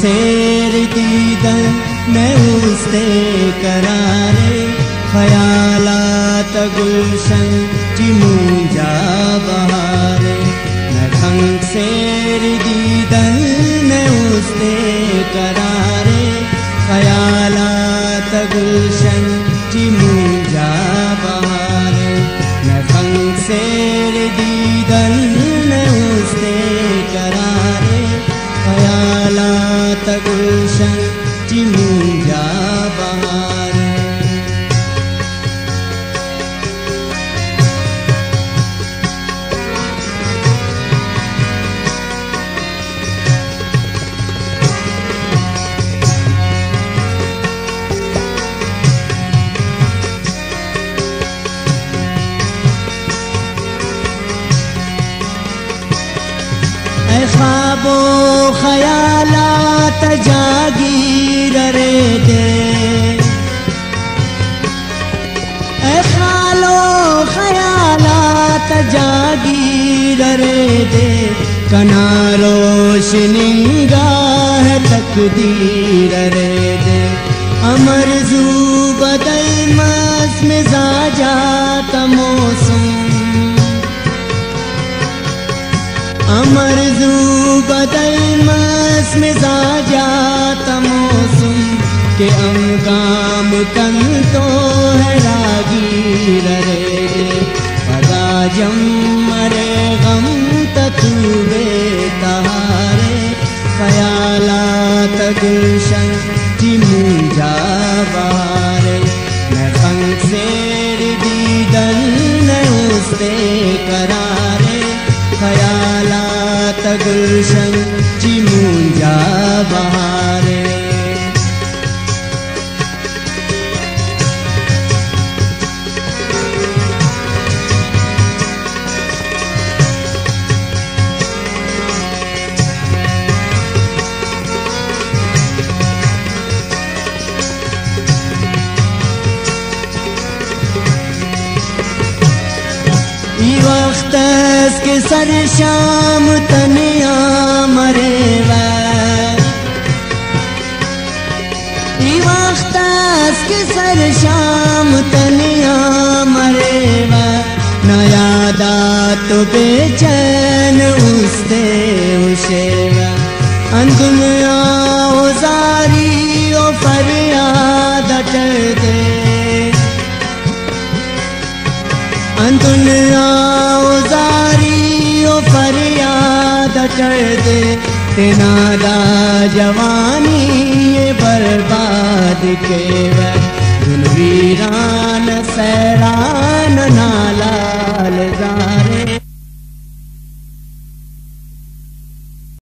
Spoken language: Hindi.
सेर दीदन मैं उसते करारे ख्यालात गुलशन जी मुंजा बहारे नखंग सेर दीदन मैं उसते करारे ख्यालात गुलशन जी मुंजा बहारे नखंग सेर दीदन मैं उसते करारे ख्यालात गुलशन जी मुंजा बहारे ख्वाबो ख्यालात जागीर रे दे ख्यालो ख्यालात जागीर रे दे कना रोशनिंगाह तकदीर रे दे अमर जू बदल मस मिजाजात मौसम अमर जू बदल मस मिजाजात मौसम के अंगाम तन तो है रागीर रे पदा जम मरे गम ततुबे तहारे ख्यालात गुलशन जी मुंजा बहारे मैं खंग सेर दीदन न उसते करारे ख्यालात गुलशन जी मुंजा बहारे वक्त के सर शाम तनिया मरे वक्त के सर शाम तनिया मरे न यादा तो बेचैन उसते उशेवा अंदुनिया जारी ओ फरियाद कर दे दुनिया उजारी ओ फरियाद कर दे तेनादा जवानी ये बर्बाद के वीरान सैरान नालाल जा